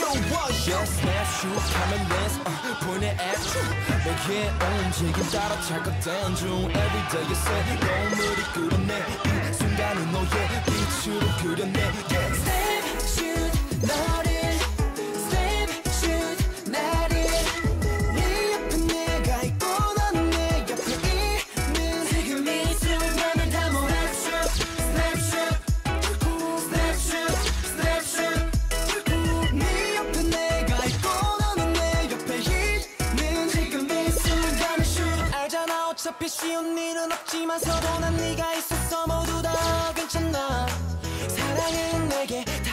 Yeah, snapshot 카메라에서 보내 at you 내게 움직임 따라 찰칵된 중 Every day you say 너무리 그렸네 이 순간은 너의 빛으로 그렸네 yeah. Snapshot 너를 Snapshot 나를 네 옆에 내가 있고 너는 내 옆에 있는 지금 이 순간을 다 몰아줘 Snapshot Snapshot Snapshot 네 옆에 내가 있고 너는 내 옆에 있는 지금 이 순간을 shoot 알잖아 어차피 쉬운 일은 없지만서도 난 네가 있어서 모두 다 괜찮아 사랑은 내게